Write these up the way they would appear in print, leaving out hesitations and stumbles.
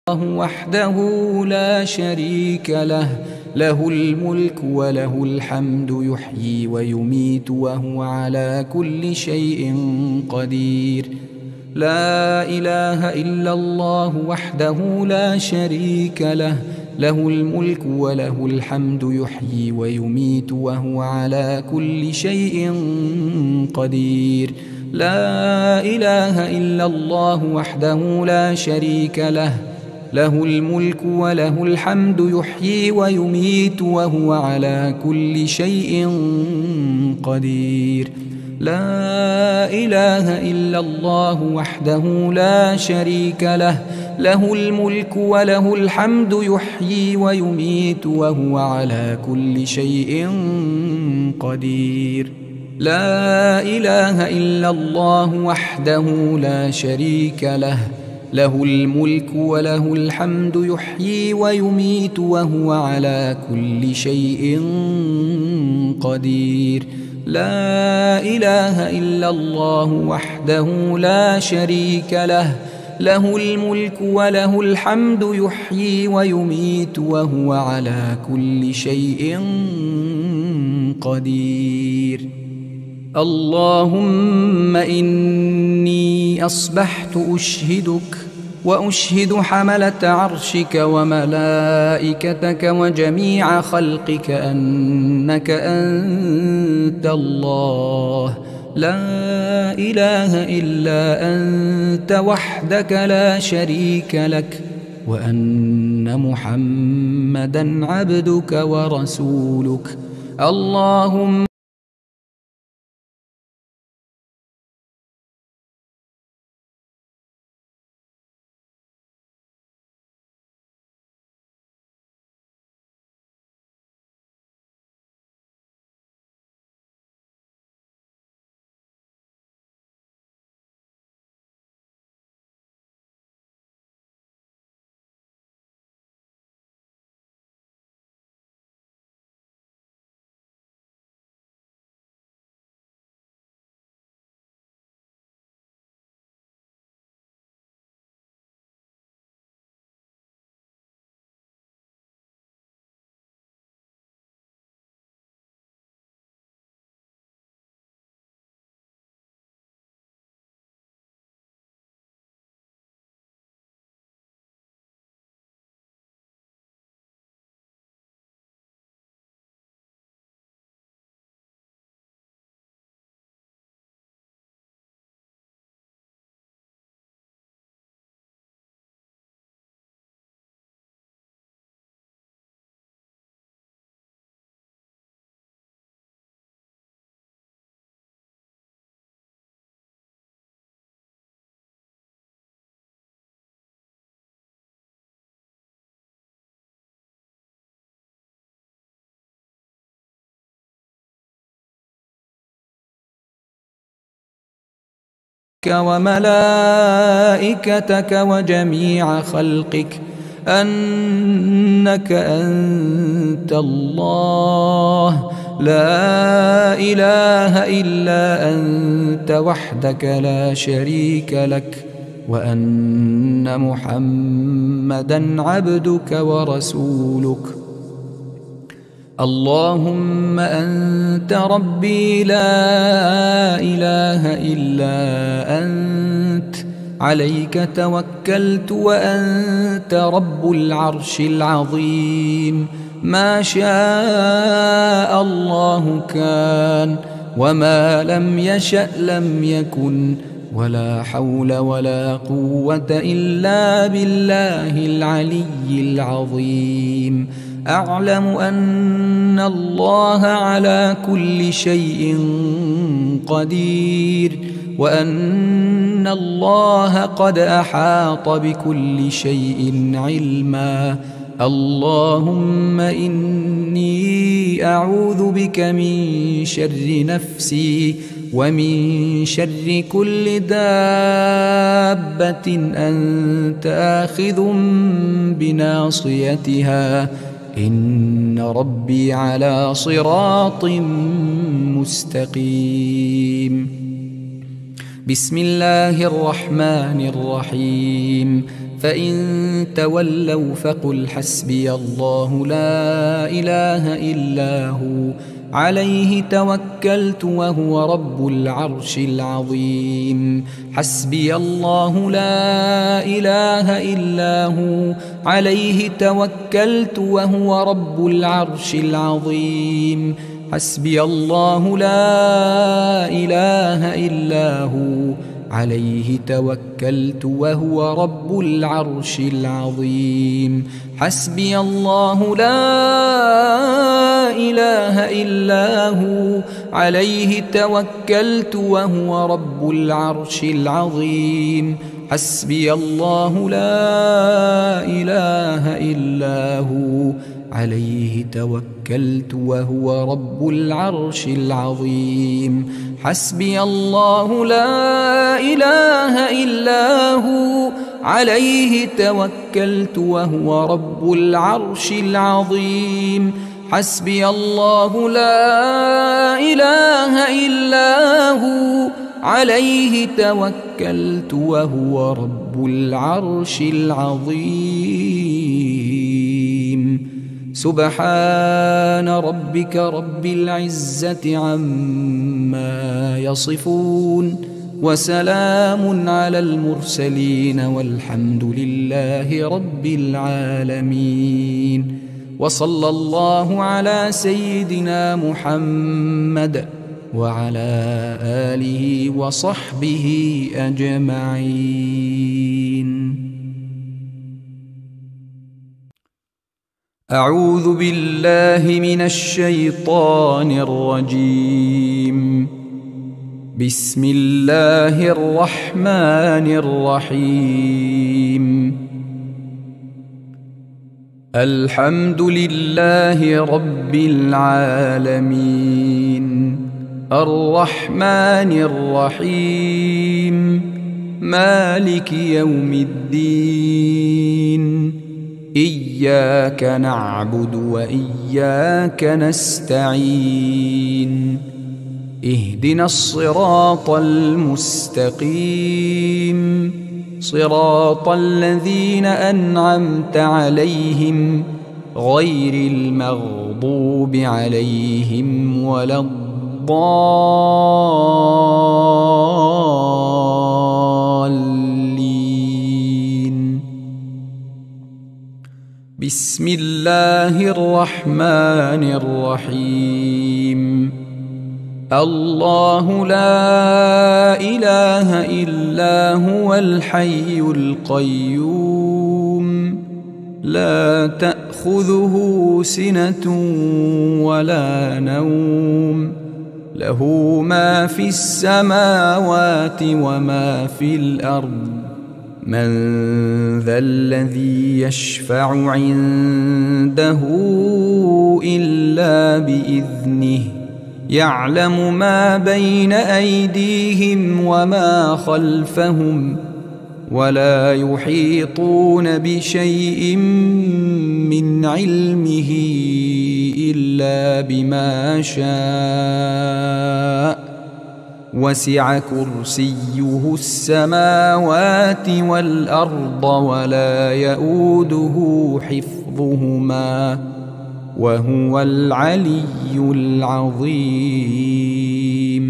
الله وحده لا شريك له، له الملك وله الحمد يحيي ويميت وهو على كل شيء قدير. لا إله إلا الله وحده لا شريك له، له الملك وله الحمد يحيي ويميت وهو على كل شيء قدير. لا إله إلا الله وحده لا شريك له، له الملك وله الحمد يحيي ويميت وهو على كل شيء قدير. لا إله إلا الله وحده لا شريك له، له الملك وله الحمد يحيي ويميت وهو على كل شيء قدير. لا إله إلا الله وحده لا شريك له، له الملك وله الحمد يحيي ويميت وهو على كل شيء قدير. لا إله إلا الله وحده لا شريك له، له الملك وله الحمد يحيي ويميت وهو على كل شيء قدير. اللهم إني أصبحت أشهدك وأشهد حملة عرشك وملائكتك وجميع خلقك أنك أنت الله، لا إله إلا أنت وحدك لا شريك لك، وأن محمدا عبدك ورسولك. اللهم وملائكتك وجميع خلقك أنك أنت الله، لا إله إلا أنت وحدك لا شريك لك، وأن محمدا عبدك ورسولك. اللهم أنت ربي لا إله إلا أنت، عليك توكلت وأنت رب العرش العظيم. ما شاء الله كان، وما لم يشأ لم يكن، ولا حول ولا قوة إلا بالله العلي العظيم. أعلم أن الله على كل شيء قدير، وأن الله قد أحاط بكل شيء علما. اللهم إني أعوذ بك من شر نفسي ومن شر كل دابة أنت آخذ بناصيتها، إن ربي على صراط مستقيم. بسم الله الرحمن الرحيم فإن تولوا فقل حسبي الله لا إله إلا هو عليه توكلت وهو رب العرش العظيم حسبي الله لا إله إلا هو عليه توكلت وهو رب العرش العظيم حسبي الله لا إله إلا هو عليه توكلت وهو رب العرش العظيم حسبي الله لا إله إلا هو عليه توكلت وهو رب العرش العظيم حسبي الله لا إله إلا هو عليه توكلت وهو رب العرش العظيم حسبي الله لا إله إلا هو عليه توكلت وهو رب العرش العظيم حسبي الله لا إله إلا هو عليه توكلت وهو رب العرش العظيم سبحان ربك رب العزة عما يصفون وسلام على المرسلين والحمد لله رب العالمين وصلى الله على سيدنا محمد وعلى آله وصحبه أجمعين. أعوذ بالله من الشيطان الرجيم. بسم الله الرحمن الرحيم. الحمد لله رب العالمين الرحمن الرحيم مالك يوم الدين إياك نعبد وإياك نستعين اهدنا الصراط المستقيم صراط الذين أنعمت عليهم غير المغضوب عليهم ولا الضالين. بسم الله الرحمن الرحيم. الله لا إله إلا هو الحي القيوم لا تأخذه سنة ولا نوم له ما في السماوات وما في الأرض من ذا الذي يشفع عنده إلا بإذنه يعلم ما بين أيديهم وما خلفهم ولا يحيطون بشيء من علمه إلا بما شاء وسع كرسيه السماوات والأرض ولا يؤوده حفظهما وهو العلي العظيم.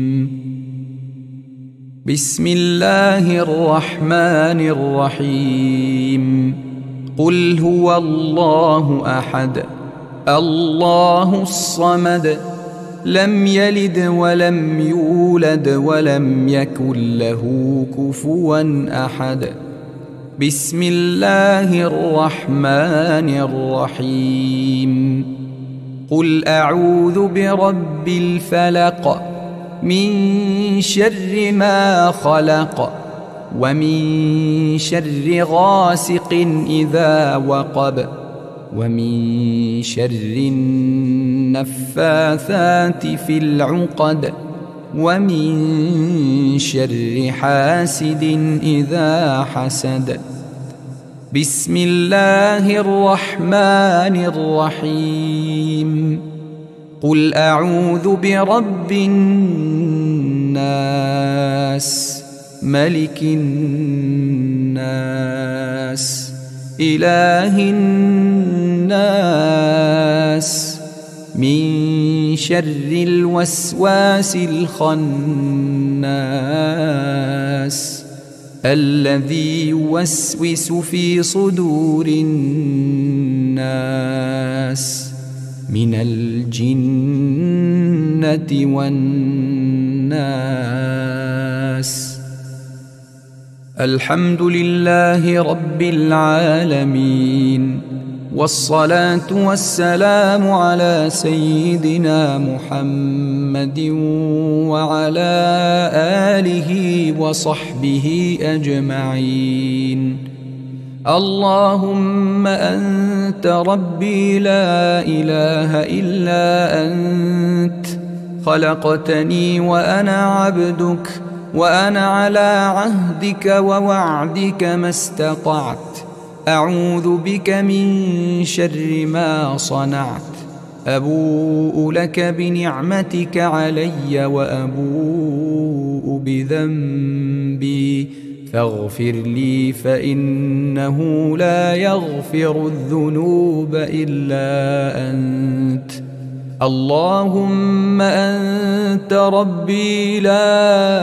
بسم الله الرحمن الرحيم. قل هو الله أحد الله الصمد لم يلد ولم يولد ولم يكن له كفوا أحد. بسم الله الرحمن الرحيم. قل أعوذ برب الفلق من شر ما خلق ومن شر غاسق إذا وقب ومن شر النفاثات في العقد ومن شر حاسد إذا حسد. بسم الله الرحمن الرحيم. قل أعوذ برب الناس ملك الناس إله الناس من شر الوسواس الخناس الذي يوسوس في صدور الناس من الجنة والناس. الحمد لله رب العالمين، والصلاة والسلام على سيدنا محمد وعلى آله وصحبه أجمعين. اللهم أنت ربي لا إله إلا أنت، خلقتني وأنا عبدك، وأنا على عهدك ووعدك ما استطعت، أعوذ بك من شر ما صنعت، أبوء لك بنعمتك علي وأبوء بذنبي فاغفر لي فإنه لا يغفر الذنوب إلا أنت. اللهم أنت ربي لا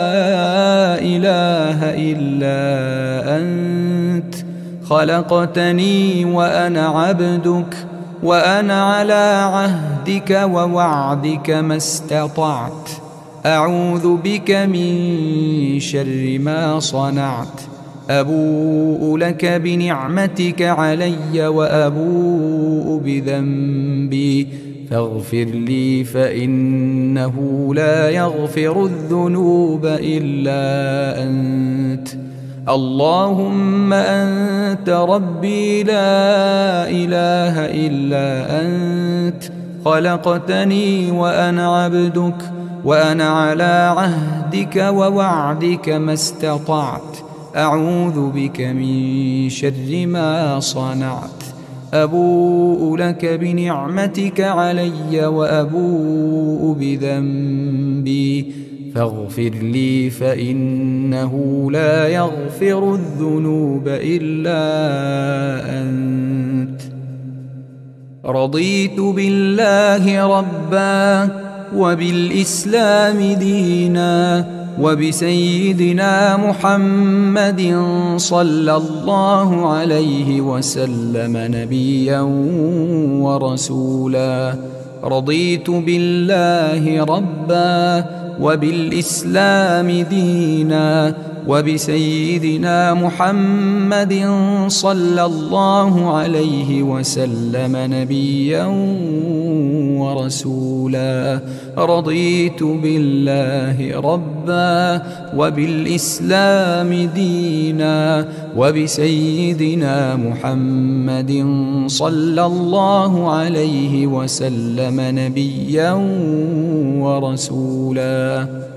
إله إلا أنت، خلقتني وأنا عبدك، وأنا على عهدك ووعدك ما استطعت، أعوذ بك من شر ما صنعت، أبوء لك بنعمتك علي وأبوء بذنبي فاغفر لي فإنه لا يغفر الذنوب إلا أنت. اللهم أنت ربي لا إله إلا أنت، خلقتني وأنا عبدك، وأنا على عهدك ووعدك ما استطعت، أعوذ بك من شر ما صنعت، أبوء لك بنعمتك علي وأبوء بذنبي فاغفر لي فإنه لا يغفر الذنوب إلا أنت. رضيت بالله ربا وبالإسلام دينا وبسيدنا محمد صلى الله عليه وسلم نبيا ورسولا. رضيت بالله ربا وبالإسلام دينا وبسيدنا محمد صلى الله عليه وسلم نبيا ورسولا. رضيت بالله ربا وبالإسلام دينا وبسيدنا محمد صلى الله عليه وسلم نبيا ورسولا.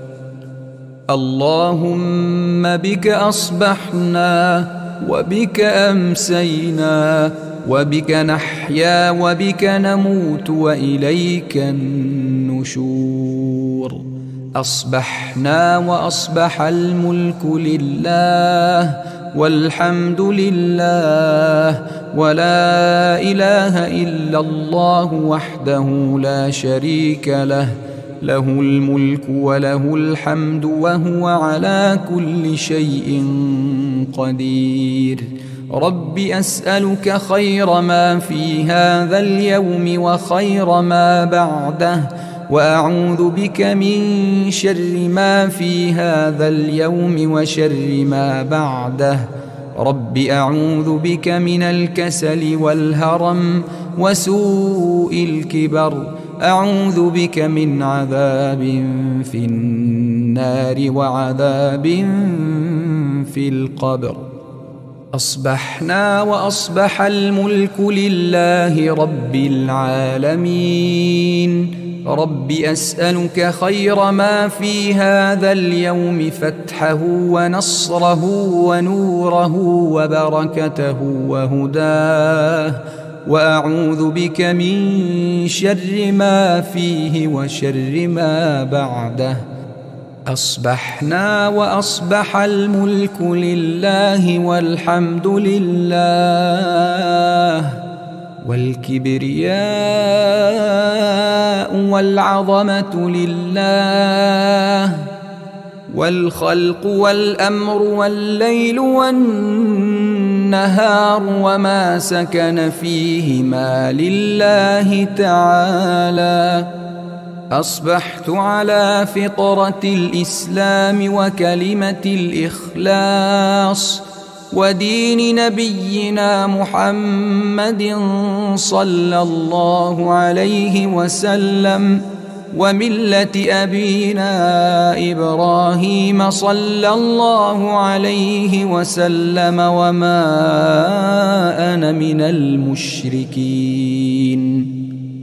اللهم بك أصبحنا وبك أمسينا وبك نحيا وبك نموت وإليك النشور. أصبحنا وأصبح الملك لله والحمد لله ولا إله إلا الله وحده لا شريك له، له الملك وله الحمد وهو على كل شيء قدير. رب أسألك خير ما في هذا اليوم وخير ما بعده، وأعوذ بك من شر ما في هذا اليوم وشر ما بعده. رب أعوذ بك من الكسل والهرم وسوء الكبر، أعوذ بك من عذاب في النار وعذاب في القبر. أصبحنا وأصبح الملك لله رب العالمين. رب أسألك خير ما في هذا اليوم، فتحه ونصره ونوره وبركته وهداه، وأعوذ بك من شر ما فيه وشر ما بعده. أصبحنا وأصبح الملك لله والحمد لله، والكبرياء والعظمة لله، والخلق والأمر والليل والنهار وما سكن فيهما لله تعالى. أصبحت على فطرة الإسلام وكلمة الإخلاص ودين نبينا محمد صلى الله عليه وسلم، وملة أبينا إبراهيم صلى الله عليه وسلم، وما أنا من المشركين.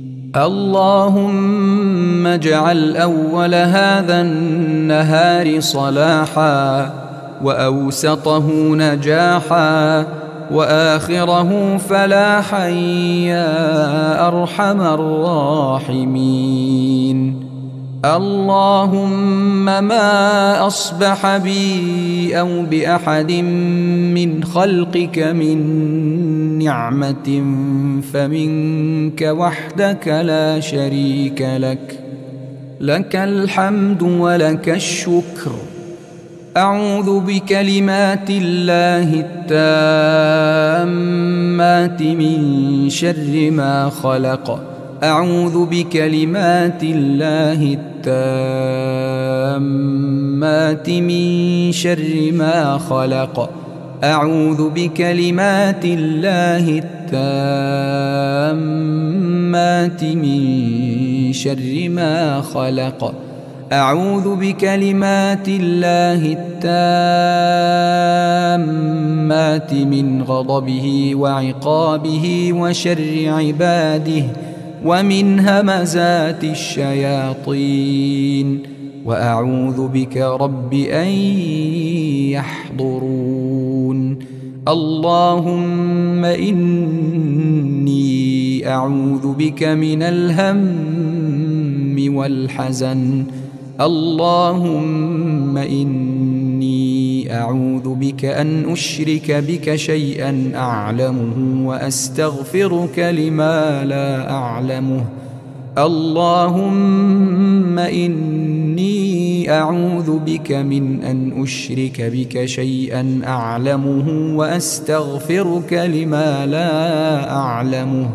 اللهم اجعل أول هذا النهار صلاحا، وأوسطه نجاحا، وآخره فلاحا يا أرحم الراحمين. اللهم ما أصبح بي أو بأحد من خلقك من نعمة فمنك وحدك لا شريك لك، لك الحمد ولك الشكر. أعوذ بكلمات الله التامات من شر ما خلق. أعوذ بكلمات الله التامات من شر ما خلق. أعوذ بكلمات الله التامات من شر ما خلق. أعوذ بكلمات الله التامات من غضبه وعقابه وشر عباده ومن همزات الشياطين. وأعوذ بك رب أن يحضرون. اللهم إني أعوذ بك من الهم والحزن. اللهم إني أعوذ بك أن أشرك بك شيئا أعلمه وأستغفرك لما لا أعلمه. اللهم إني أعوذ بك من أن أشرك بك شيئا أعلمه وأستغفرك لما لا أعلمه.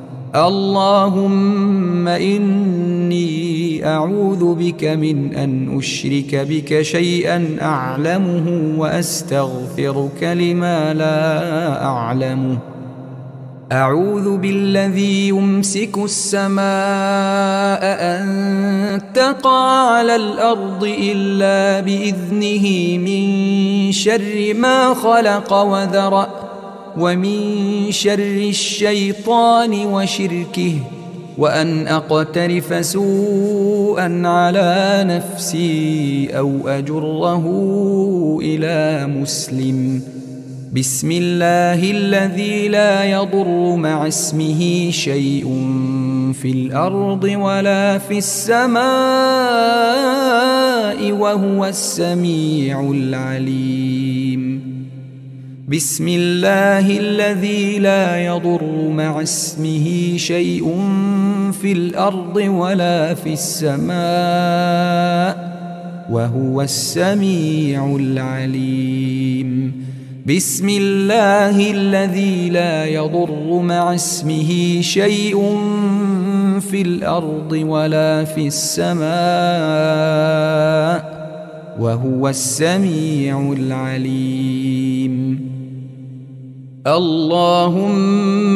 اللهم إني أعوذ بك من أن أشرك بك شيئا أعلمه وأستغفرك لما لا أعلمه. أعوذ بالذي يمسك السماء أن تقع على الأرض إلا بإذنه من شر ما خلق وذرأ، ومن شر الشيطان وشركه، وأن أقترف سوءا على نفسي أو أجره إلى مسلم. بسم الله الذي لا يضر مع اسمه شيء في الأرض ولا في السماء وهو السميع العليم. بسم الله الذي لا يضر مع اسمه شيء في الأرض ولا في السماء وهو السميع العليم. بسم الله الذي لا يضر مع اسمه شيء في الأرض ولا في السماء وهو السميع العليم. اللهم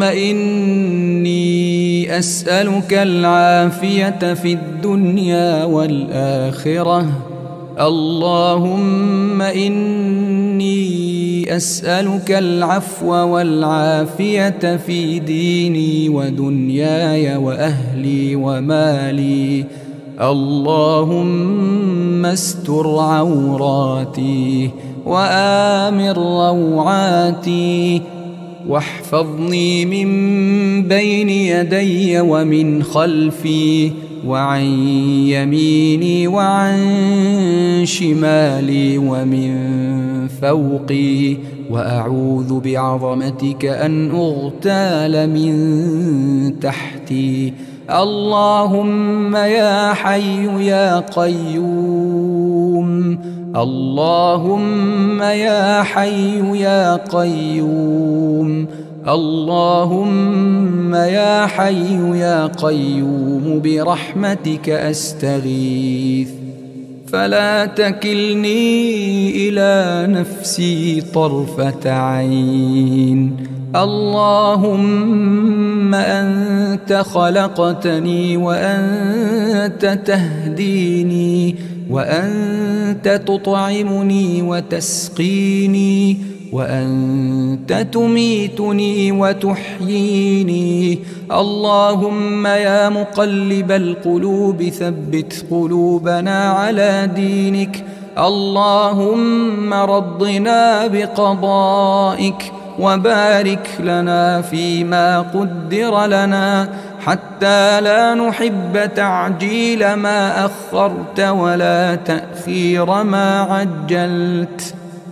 إني أسألك العافية في الدنيا والآخرة. اللهم إني أسألك العفو والعافية في ديني ودنياي وأهلي ومالي. اللهم استر عوراتي وآمن روعاتي، واحفظني من بين يدي ومن خلفي وعن يميني وعن شمالي ومن فوقي، وأعوذ بعظمتك أن أغتال من تحتي. اللهم يا حي يا قيوم، اللهم يا حي يا قيوم، اللهم يا حي يا قيوم برحمتك أستغيث، فلا تكلني إلى نفسي طرفة عين. اللهم أنت خلقتني وأنت تهديني وأنت تطعمني وتسقيني وأنت تميتني وتحييني. اللهم يا مقلب القلوب ثبت قلوبنا على دينك. اللهم رضنا بقضائك وبارك لنا فيما قدر لنا، حتى لا نحب تعجيل ما أخرت ولا تأخير ما عجلت.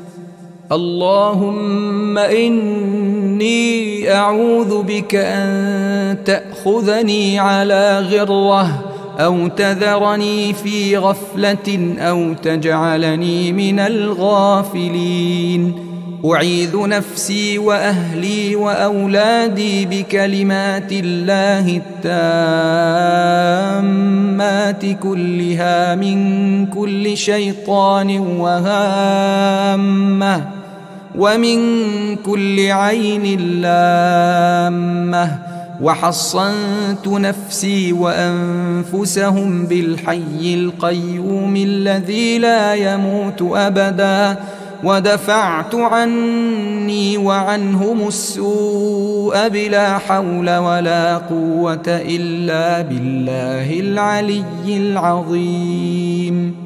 اللهم إني أعوذ بك أن تأخذني على غرة أو تذرني في غفلة أو تجعلني من الغافلين. أعيذ نفسي وأهلي وأولادي بكلمات الله التامات كلها من كل شيطان وهامة ومن كل عين لامة. وحصنت نفسي وأنفسهم بالحي القيوم الذي لا يموت أبدا، ودفعت عني وعنهم السوء بلا حول ولا قوة إلا بالله العلي العظيم.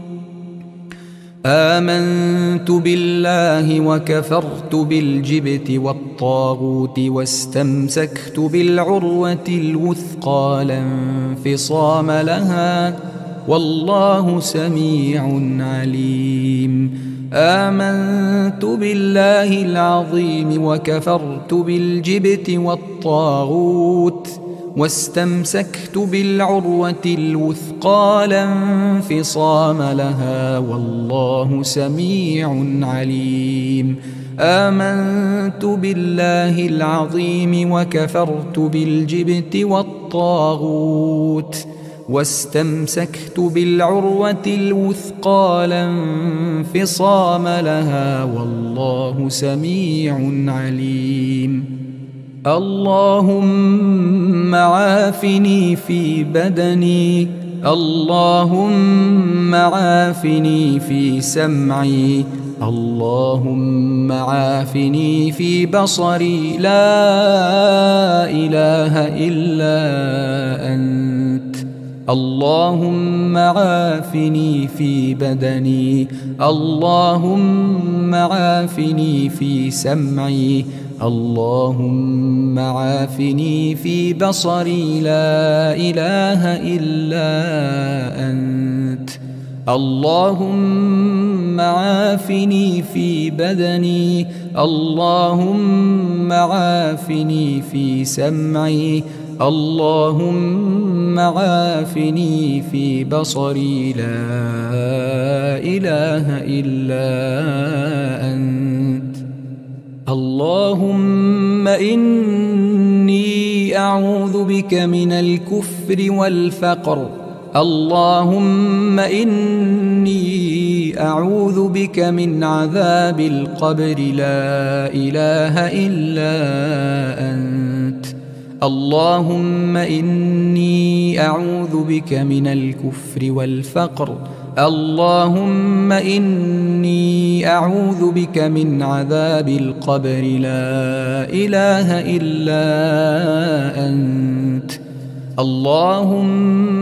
آمنت بالله وكفرت بالجبت والطاغوت واستمسكت بالعروة الوثقى لا انفصام لها، والله سميع عليم. آمنت بالله العظيم وكفرت بالجبت والطاغوت واستمسكت بالعروة الوثقى لا انفصام لها، والله سميع عليم. آمنت بالله العظيم وكفرت بالجبت والطاغوت واستمسكت بالعروة الوثقى لا انفصام لها، والله سميع عليم. اللهم عافني في بدني، اللهم عافني في سمعي، اللهم عافني في بصري، لا إله إلا أنت. اللهم عافني في بدني، اللهم عافني في سمعي، اللهم عافني في بصري، لا إله إلا أنت. اللهم عافني في بدني، اللهم عافني في سمعي، اللهم عافني في بصري، لا إله إلا أنت. اللهم إني أعوذ بك من الكفر والفقر، اللهم إني أعوذ بك من عذاب القبر، لا إله إلا أنت. اللهم إني أعوذ بك من الكفر والفقر، اللهم إني أعوذ بك من عذاب القبر، لا إله إلا أنت. اللهم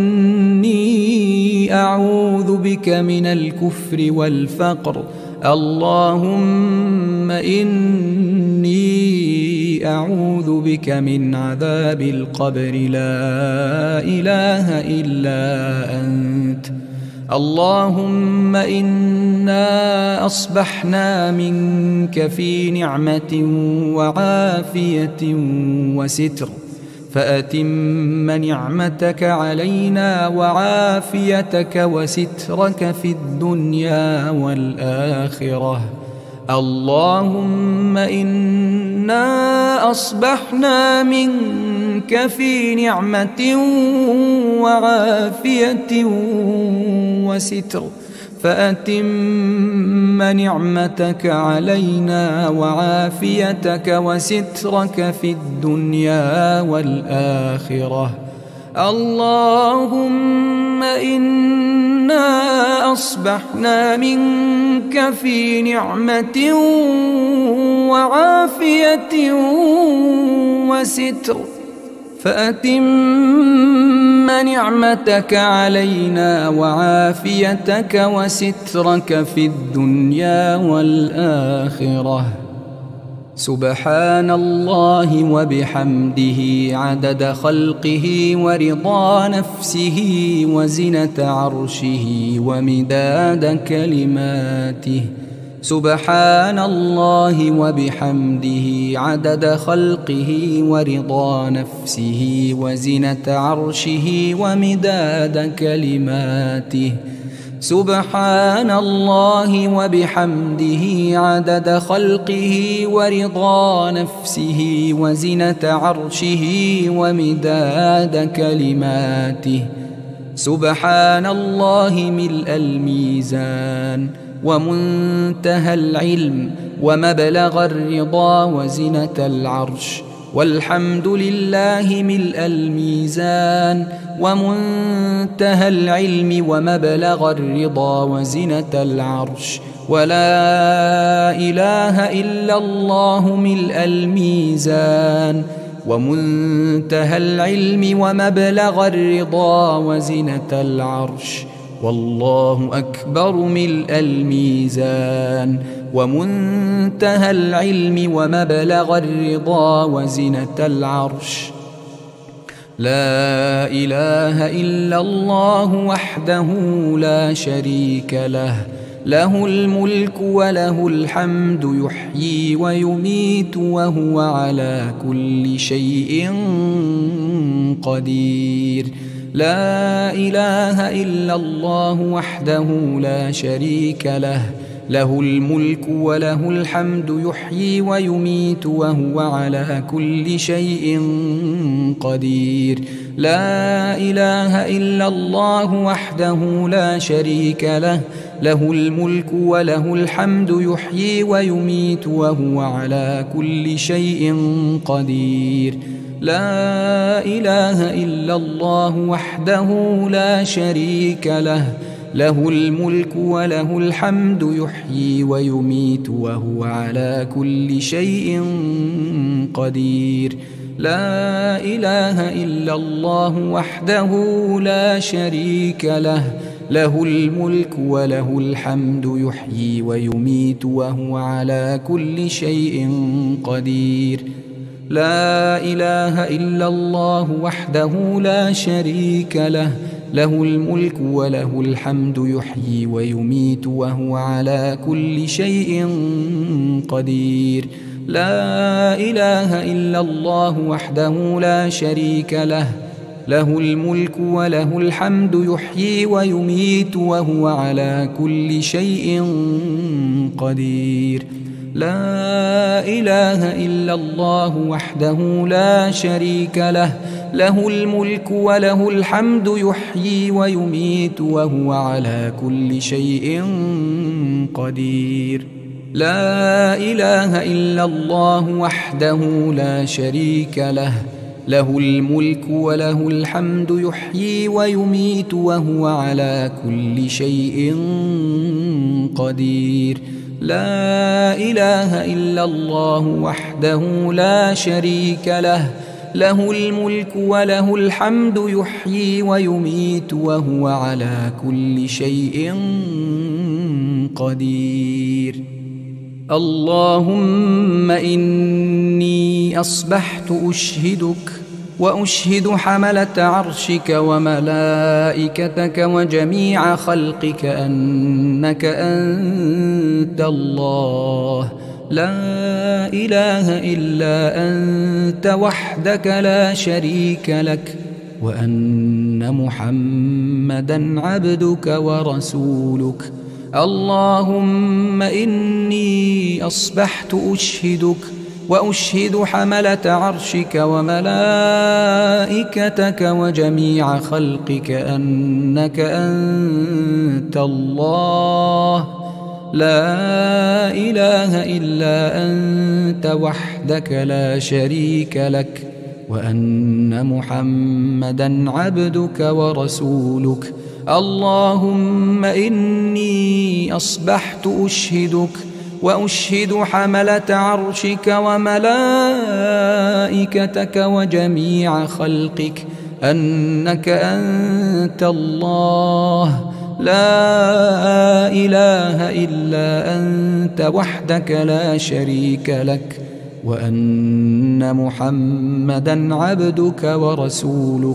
إني أعوذ بك من الكفر والفقر، اللهم إني أعوذ بك من عذاب القبر لا إله إلا أنت. اللهم إنا أصبحنا منك في نعمة وعافية وستر، فأتم نعمتك علينا وعافيتك وسترك في الدنيا والآخرة. اللهم إنا أصبحنا منك في نعمة وعافية وستر، فأتم نعمتك علينا وعافيتك وسترك في الدنيا والآخرة. اللهم إنا أصبحنا منك في نعمة وعافية وستر، فأتم نعمتك علينا وعافيتك وسترك في الدنيا والآخرة. سبحان الله وبحمده عدد خلقه ورضا نفسه وزنة عرشه ومداد كلماته. سبحان الله وبحمده عدد خلقه ورضا نفسه وزنة عرشه ومداد كلماته. سبحان الله وبحمده عدد خلقه ورضا نفسه وزنة عرشه ومداد كلماته. سبحان الله ملء الميزان ومنتهى العلم ومبلغ الرضا وزنة العرش. والحمد لله ملء الميزان ومنتهى العلم ومبلغ الرضا وزنة العرش. ولا إله إلا الله ملء الميزان ومنتهى العلم ومبلغ الرضا وزنة العرش. والله أكبر ملء الميزان ومنتهى العلم ومبلغ الرضا وزنة العرش. لا إله إلا الله وحده لا شريك له، له الملك وله الحمد يحيي ويميت وهو على كل شيء قدير. لا إله إلا الله وحده لا شريك له، له الملك وله الحمد يحيي ويميت وهو على كل شيء قدير. لا إله إلا الله وحده لا شريك له، له الملك وله الحمد يحيي ويميت وهو على كل شيء قدير. لا إله إلا الله وحده لا شريك له، له الملك وله الحمد يحيي ويميت وهو على كل شيء قدير. لا إله إلا الله وحده لا شريك له، له الملك وله الحمد يحيي ويميت وهو على كل شيء قدير. لا إله إلا الله وحده لا شريك له، له الملك وله الحمد يحيي ويميت وهو على كل شيء قدير. لا إله إلا الله وحده لا شريك له، له الملك وله الحمد يحيي ويميت وهو على كل شيء قدير. لا إله إلا الله وحده لا شريك له، له الملك وله الحمد يحيي ويميت وهو على كل شيء قدير. لا إله إلا الله وحده لا شريك له، له الملك وله الحمد يحيي ويميت وهو على كل شيء قدير. لا إله إلا الله وحده لا شريك له، له الملك وله الحمد يحيي ويميت وهو على كل شيء قدير. اللهم إني أصبحت أشهدك وأشهد حملة عرشك وملائكتك وجميع خلقك أنك أنت الله لا إله إلا أنت وحدك لا شريك لك وأن محمدًا عبدك ورسولك. اللهم إني أصبحت أشهدك وأشهد حملة عرشك وملائكتك وجميع خلقك أنك أنت الله لا إله إلا أنت وحدك لا شريك لك وأن محمدًا عبدك ورسولك. اللهم إني أصبحت أشهدك وأشهد حملة عرشك وملائكتك وجميع خلقك أنك أنت الله لا إله إلا أنت وحدك لا شريك لك وأن محمدًا عبدك ورسولك.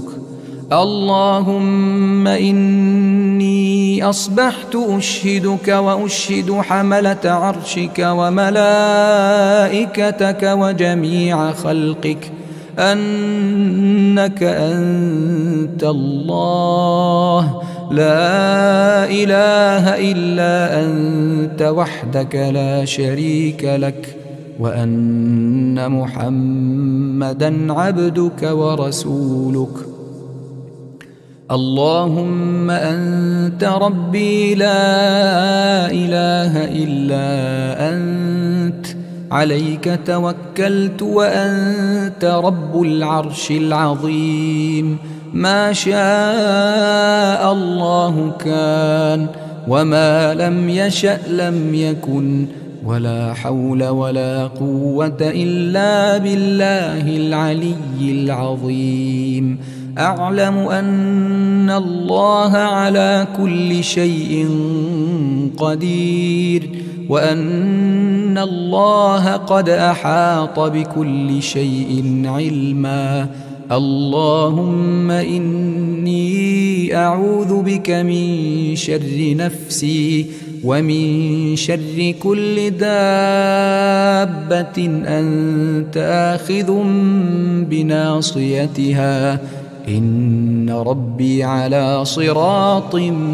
اللهم إني أصبحت أشهدك وأشهد حملة عرشك وملائكتك وجميع خلقك أنك أنت الله لا إله إلا أنت وحدك لا شريك لك وأن محمدًا عبدك ورسولك. اللهم أنت ربي لا إله إلا أنت عليك توكلت وأنت رب العرش العظيم ما شاء الله كان وما لم يشأ لم يكن ولا حول ولا قوة إلا بالله العلي العظيم. أعلم أن الله على كل شيء قدير وأن الله قد أحاط بكل شيء علما. اللهم إني أعوذ بك من شر نفسي ومن شر كل دابة أنت آخذ بناصيتها إن ربي على صراط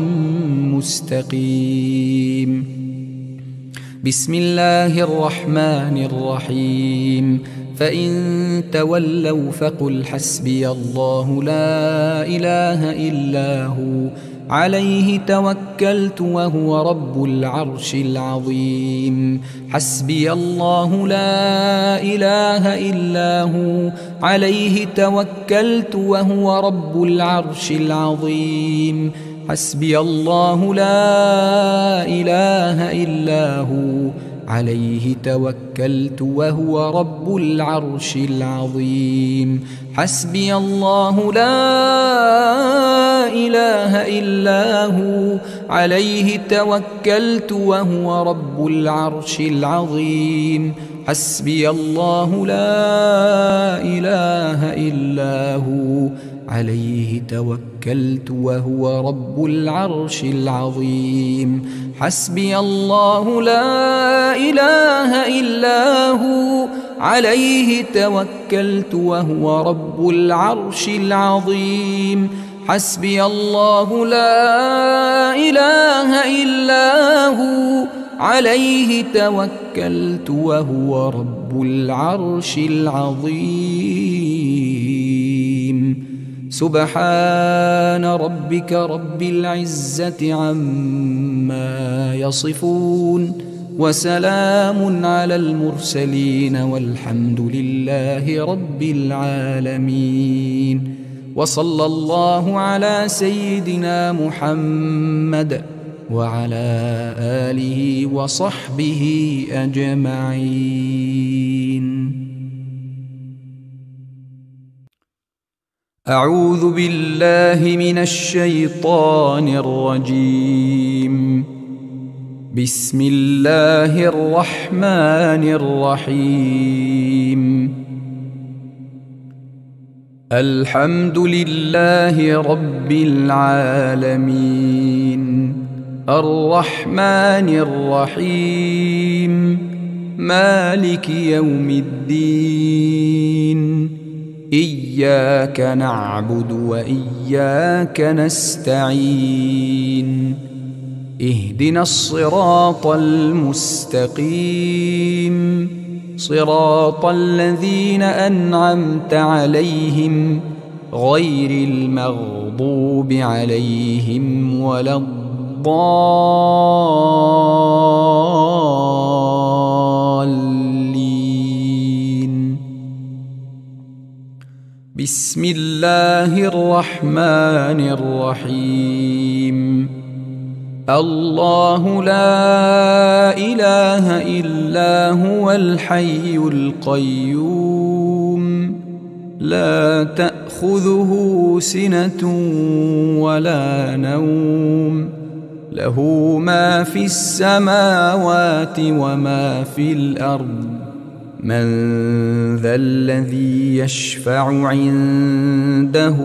مستقيم. بسم الله الرحمن الرحيم. فإن تولوا فقل حسبي الله لا إله إلا هو عليه توكلت وهو رب العرش العظيم. حسبي الله لا إله إلا هو عليه توكلت وهو رب العرش العظيم. حسبي الله لا إله إلا هو عليه توكلت وهو رب العرش العظيم. حسبي الله لا إله إلا هو عليه توكلت وهو رب العرش العظيم. حسبي الله لا إله إلا هو عليه توكلت وهو رب العرش العظيم. حسبي الله لا إله إلا هو عليه توكلت وهو رب العرش العظيم. حسبي الله لا إله إلا هو عليه توكلت وهو رب العرش العظيم. سبحان ربك رب العزة عما يصفون وسلام على المرسلين والحمد لله رب العالمين. وصلى الله على سيدنا محمد وعلى آله وصحبه أجمعين. أعوذ بالله من الشيطان الرجيم. بسم الله الرحمن الرحيم الحمد لله رب العالمين الرحمن الرحيم مالك يوم الدين إياك نعبد وإياك نستعين اهدنا الصراط المستقيم صراط الذين أنعمت عليهم غير المغضوب عليهم ولا الضالين. بسم الله الرحمن الرحيم الله لا إله إلا هو الحي القيوم لا تأخذه سنة ولا نوم له ما في السماوات وما في الأرض من ذا الذي يشفع عنده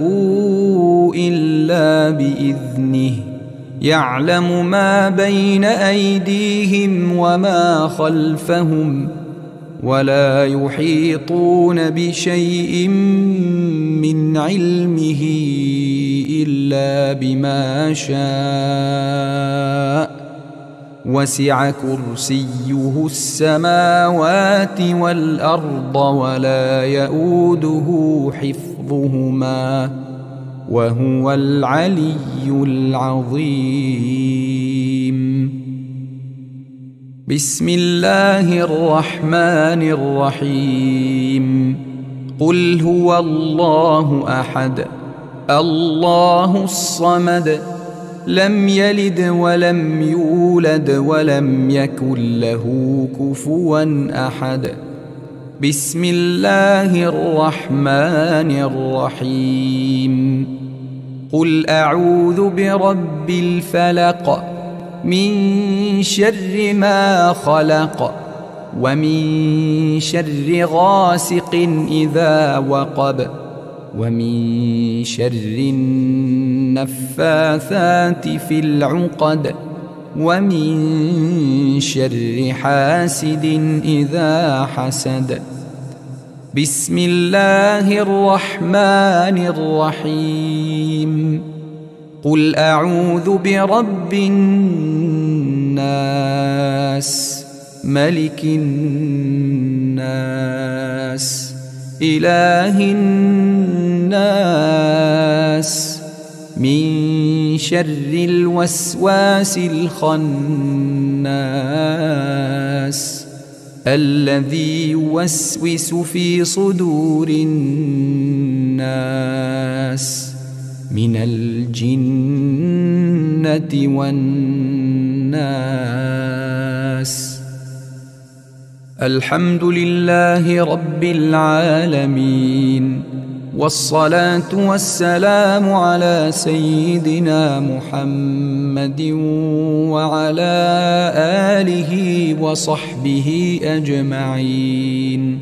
إلا بإذنه يعلم ما بين أيديهم وما خلفهم ولا يحيطون بشيء من علمه إلا بما شاء وسع كرسيه السماوات والأرض ولا يؤوده حفظهما وهو العلي العظيم. بسم الله الرحمن الرحيم قل هو الله أحد الله الصمد لم يلد ولم يولد ولم يكن له كفوا أحد. بسم الله الرحمن الرحيم قل أعوذ برب الفلق من شر ما خلق ومن شر غاسق إذا وقب ومن شر النفاثات في العقد ومن شر حاسد إذا حسد. بسم الله الرحمن الرحيم قل أعوذ برب الناس ملك الناس إله الناس من شر الوسواس الخناس الذي يوسوس في صدور الناس من الجنة والناس. الحمد لله رب العالمين والصلاة والسلام على سيدنا محمد وعلى آله وصحبه أجمعين.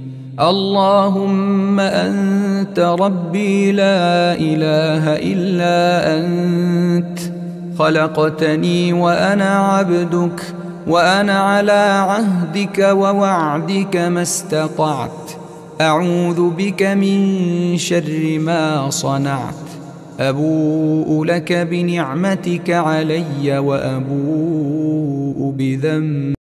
اللهم أنت ربي لا إله إلا أنت خلقتني وأنا عبدك وأنا على عهدك ووعدك ما استطعت أعوذ بك من شر ما صنعت أبوء لك بنعمتك علي وأبوء بذنبي